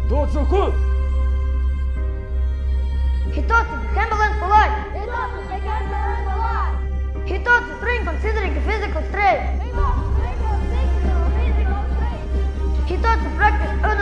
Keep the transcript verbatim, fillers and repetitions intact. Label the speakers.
Speaker 1: thought you could.
Speaker 2: He thought it humble and polite.
Speaker 3: He thought it humble and polite.
Speaker 2: He thought the string considering the physical strength.
Speaker 3: He thought the physical strength.
Speaker 2: He thought to practice